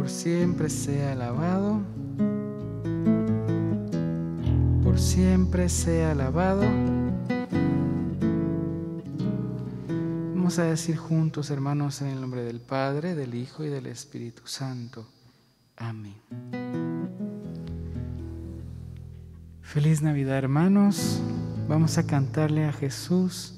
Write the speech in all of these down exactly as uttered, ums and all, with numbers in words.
por siempre sea alabado, por siempre sea alabado. Vamos a decir juntos, hermanos, en el nombre del Padre, del Hijo y del Espíritu Santo. Amén. Feliz Navidad, hermanos. Vamos a cantarle a Jesús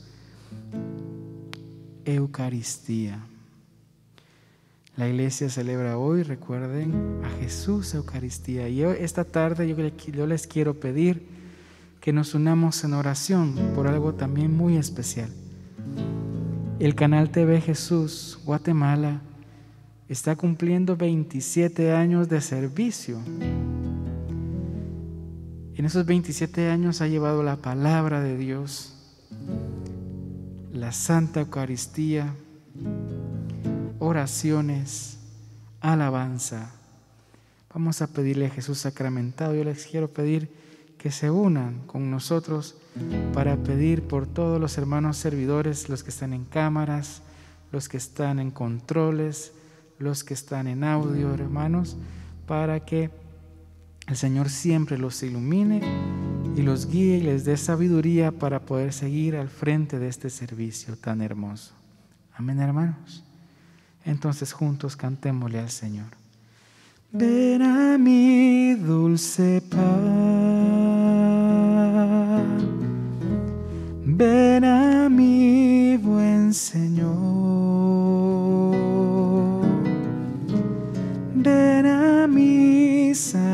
Eucaristía. La iglesia celebra hoy, recuerden, a Jesús Eucaristía. Y hoy, esta tarde yo, yo les quiero pedir que nos unamos en oración por algo también muy especial. El canal T V Jesús Guatemala está cumpliendo veintisiete años de servicio. En esos veintisiete años ha llevado la palabra de Dios, la Santa Eucaristía, oraciones, alabanza. Vamos a pedirle a Jesús sacramentado. Yo les quiero pedir que se unan con nosotros para pedir por todos los hermanos servidores, los que están en cámaras, los que están en controles, los que están en audio, hermanos, para que el Señor siempre los ilumine y los guíe y les dé sabiduría para poder seguir al frente de este servicio tan hermoso. Amén, hermanos. Entonces juntos cantémosle al Señor. Ven a mí, dulce paz, ven a mí, buen Señor, ven a mí,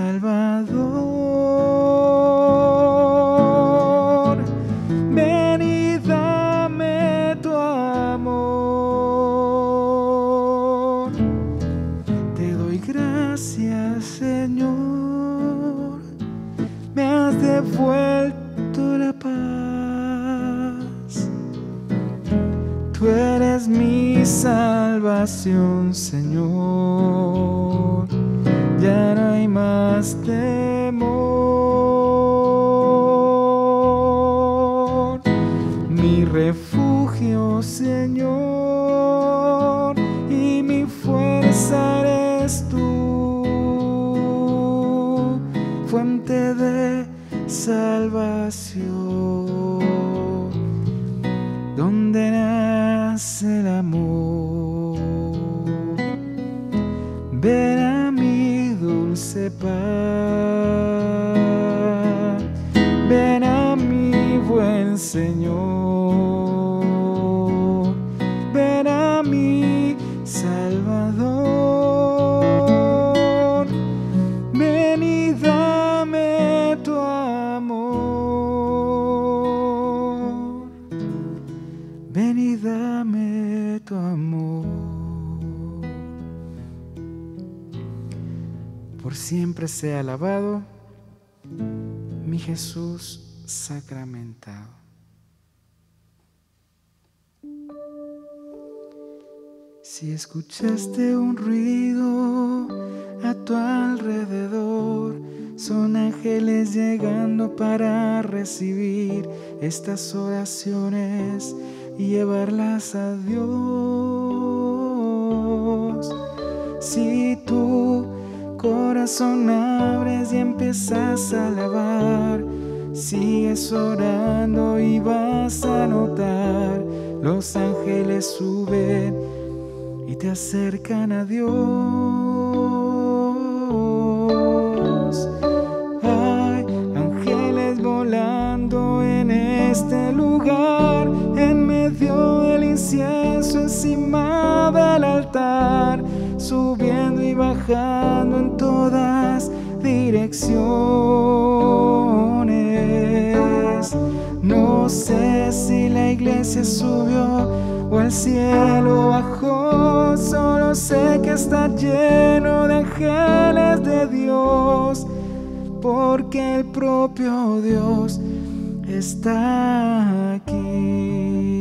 Salvador, ven y dame tu amor. Te doy gracias, Señor, me has devuelto la paz. Tú eres mi salvación, Señor, ya no hay más temor. Mi refugio, Señor, y mi fuerza eres tú, fuente de salvación, donde nace el amor. Ven a mí, dulce paz, ven a mí, buen Señor, ven a mí, Salvador, ven y dame tu amor, ven y dame tu amor. Por siempre sea alabado mi Jesús sacramentado. Si escuchaste un ruido a tu alrededor, son ángeles llegando para recibir estas oraciones y llevarlas a Dios. Si tu corazón abres y empiezas a alabar, sigues orando y vas a notar los ángeles suben y te acercan a Dios. Hay ángeles volando en este lugar, en medio del incienso, encima del altar, subiendo y bajando en todas direcciones. No sé si la iglesia subió o al cielo bajó, solo sé que está lleno de ángeles de Dios, porque el propio Dios está aquí.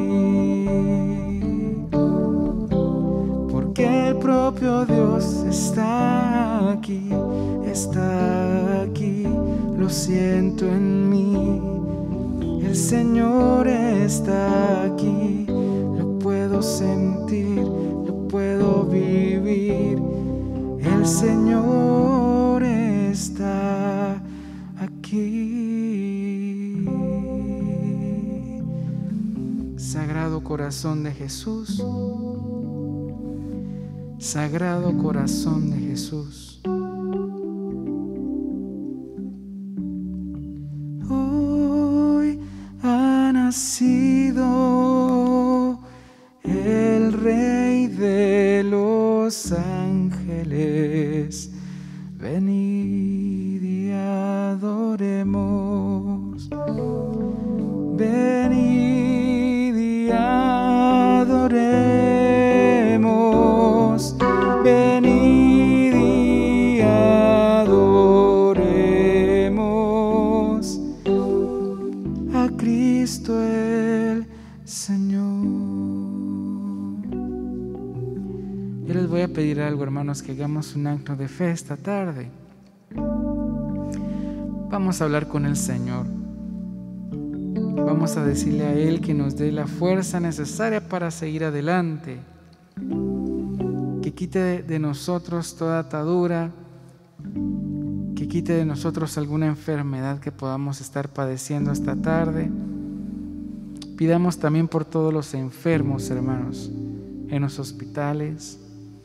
Porque el propio Dios está aquí, está aquí, lo siento en mí. El Señor está aquí, lo puedo sentir, lo puedo vivir. Corazón de Jesús, Sagrado Corazón de Jesús, hoy ha nacido el Rey de los ángeles. Venid y adoremos, venid y adoremos, venid y adoremos a Cristo el Señor. Yo les voy a pedir algo, hermanos, que hagamos un acto de fe esta tarde. Vamos a hablar con el Señor. Vamos a decirle a Él que nos dé la fuerza necesaria para seguir adelante, que quite de, de nosotros toda atadura, que quite de nosotros alguna enfermedad que podamos estar padeciendo esta tarde. Pidamos también por todos los enfermos, hermanos, en los hospitales,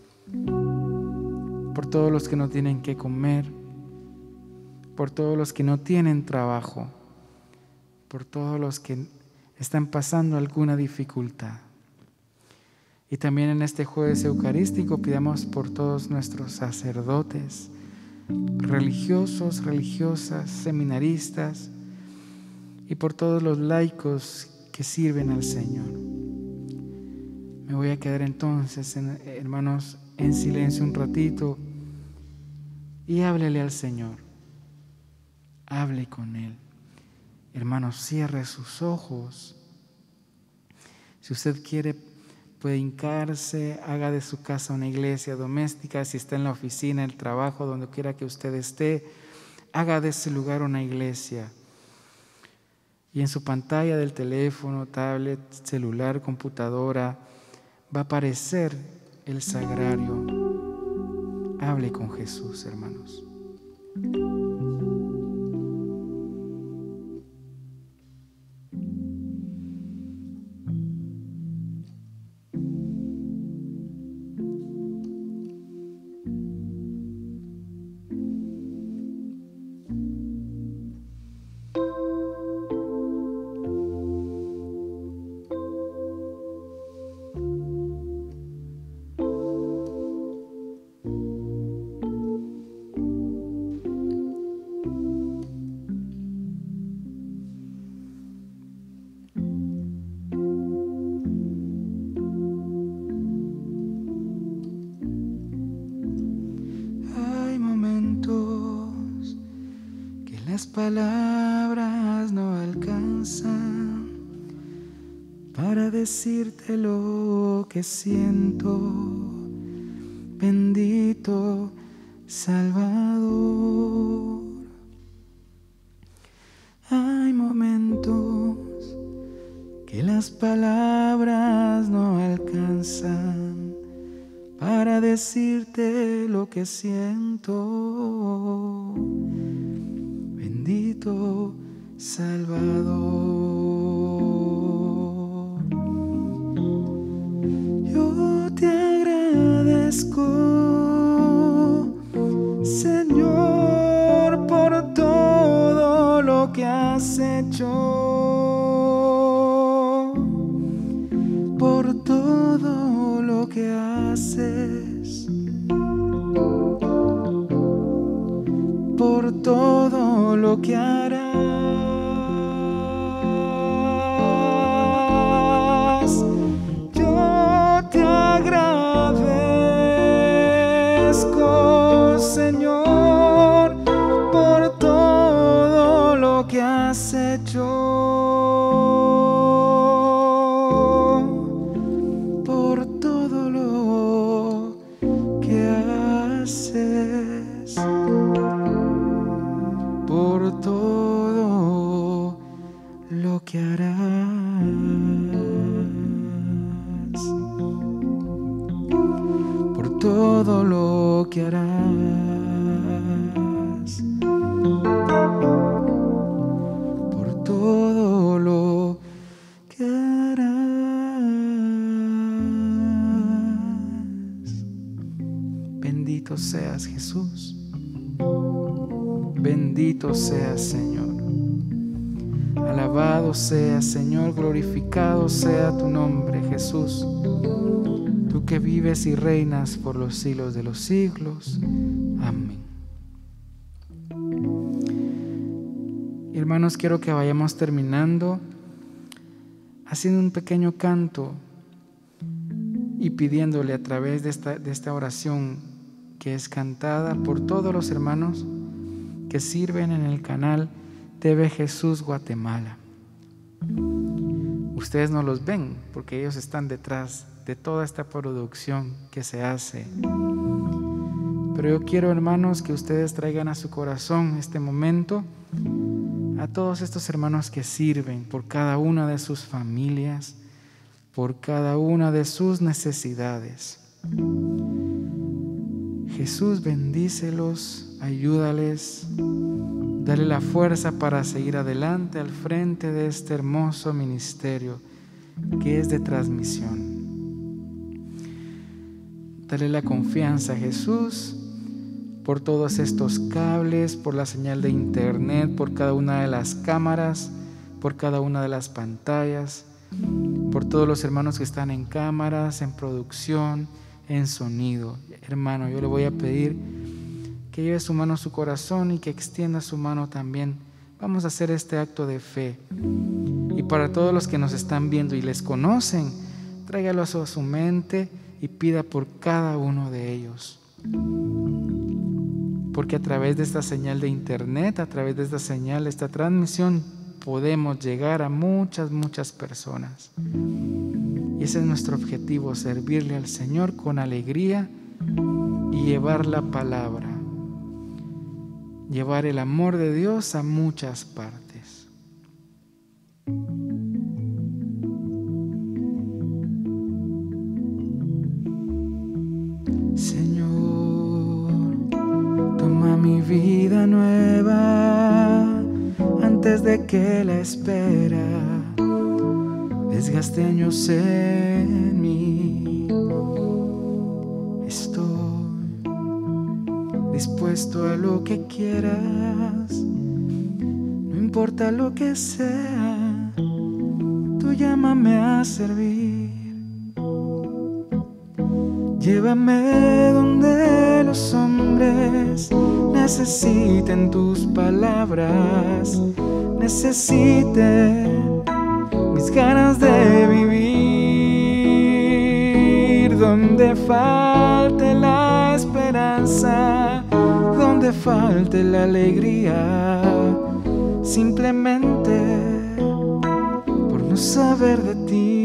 por todos los que no tienen que comer, por todos los que no tienen trabajo, por todos los que están pasando alguna dificultad. Y también en este jueves eucarístico pidamos por todos nuestros sacerdotes, religiosos, religiosas, seminaristas, y por todos los laicos que sirven al Señor. Me voy a quedar entonces, hermanos, en silencio un ratito y háblele al Señor. Hable con Él. Hermanos, cierre sus ojos. Si usted quiere, puede hincarse, haga de su casa una iglesia doméstica. Si está en la oficina, el trabajo, donde quiera que usted esté, haga de ese lugar una iglesia. Y en su pantalla del teléfono, tablet, celular, computadora, va a aparecer el sagrario. Hable con Jesús, hermanos. Las palabras no alcanzan para decirte lo que siento, bendito Salvador. Hay momentos que las palabras no alcanzan para decirte lo que siento, bendito Salvador. Yo te agradezco, Señor, por todo lo que has hecho, por todo lo que haces, por todo lo que harás. Yo te agradezco, Señor, por todo lo que has hecho, por todo lo que haces, por todo lo que harás, por todo lo que harás, por todo lo que harás. Bendito seas, Jesús. Bendito seas, Señor. Alabado seas, Señor, glorificado sea tu nombre, Jesús. Tú que vives y reinas por los siglos de los siglos. Amén. Hermanos, quiero que vayamos terminando haciendo un pequeño canto y pidiéndole a través de esta, de esta oración que es cantada por todos los hermanos que sirven en el canal T V Jesús Guatemala. Ustedes no los ven porque ellos están detrás de toda esta producción que se hace. Pero yo quiero, hermanos, que ustedes traigan a su corazón este momento a todos estos hermanos que sirven por cada una de sus familias, por cada una de sus necesidades. Jesús, bendícelos, ayúdales, dale la fuerza para seguir adelante al frente de este hermoso ministerio que es de transmisión. Dale la confianza a Jesús por todos estos cables, por la señal de internet, por cada una de las cámaras, por cada una de las pantallas, por todos los hermanos que están en cámaras, en producción, en sonido. Hermano, yo le voy a pedir que lleve su mano a su corazón y que extienda su mano también. Vamos a hacer este acto de fe. Y para todos los que nos están viendo y les conocen, tráigalo a su, a su mente y pida por cada uno de ellos. Porque a través de esta señal de internet, a través de esta señal, de esta transmisión, podemos llegar a muchas, muchas personas. Y ese es nuestro objetivo, servirle al Señor con alegría y llevar la palabra, llevar el amor de Dios a muchas partes. Señor, toma mi vida nueva antes de que la espera desgaste años en mí. Estoy dispuesto a lo que quieras, no importa lo que sea, tú llámame a servir. Llévame donde los hombres necesiten tus palabras, necesiten mis ganas de vivir, donde falte la esperanza, donde falte la alegría, simplemente por no saber de ti.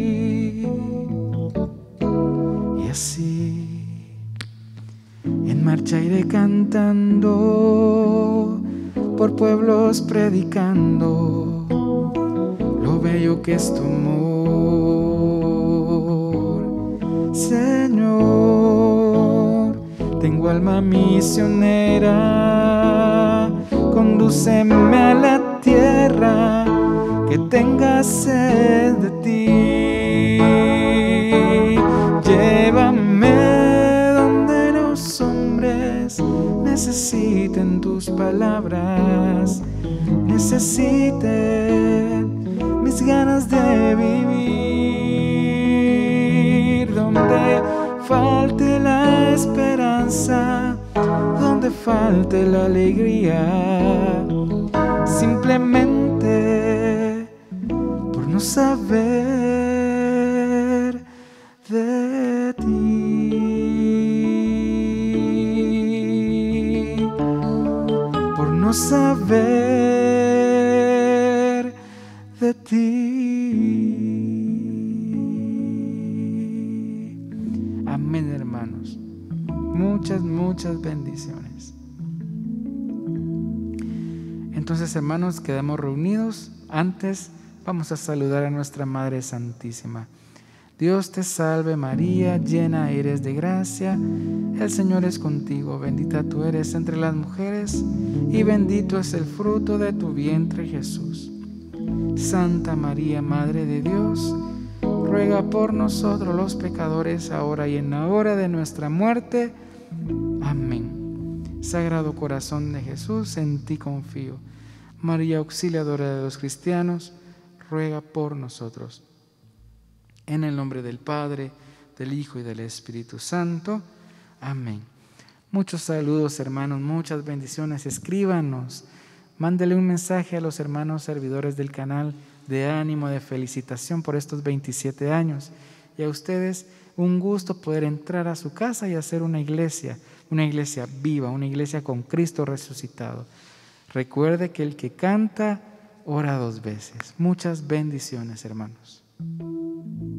Y así en marcha iré cantando, por pueblos predicando lo bello que es tu amor. Señor, tengo alma misionera, condúceme a la tierra que tenga sed de ti. Llévame donde los hombres necesiten tus palabras, necesiten mis ganas de vivir, donde falte la esperanza, donde falte la alegría, simplemente por no saber de ti, por no saber de ti. Amén, hermanos. Muchas, muchas bendiciones. Entonces, hermanos, quedamos reunidos. Antes vamos a saludar a nuestra Madre Santísima. Dios te salve María, llena eres de gracia, el Señor es contigo, bendita tú eres entre las mujeres y bendito es el fruto de tu vientre Jesús. Santa María, Madre de Dios, ruega por nosotros los pecadores, ahora y en la hora de nuestra muerte. Amén. Sagrado Corazón de Jesús, en ti confío. María Auxiliadora de los cristianos, ruega por nosotros. En el nombre del Padre, del Hijo y del Espíritu Santo. Amén. Muchos saludos, hermanos, muchas bendiciones. Escríbanos, mándele un mensaje a los hermanos servidores del canal de ánimo, de felicitación por estos veintisiete años. Y a ustedes, un gusto poder entrar a su casa y hacer una iglesia, una iglesia viva, una iglesia con Cristo resucitado. Recuerde que el que canta, ora dos veces. Muchas bendiciones, hermanos.